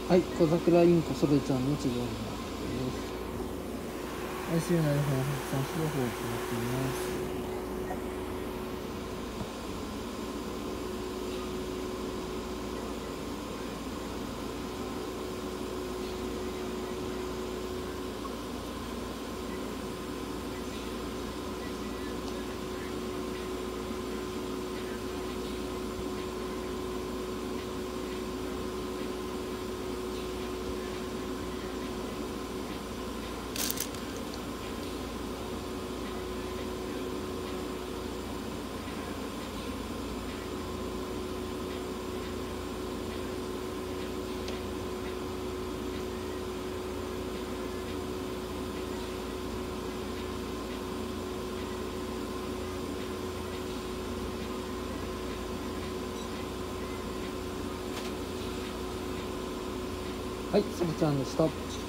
はい、小桜インコそれちゃんの治療になってます。ICU 内で発散治療法を行っています。はい、それちゃんでした。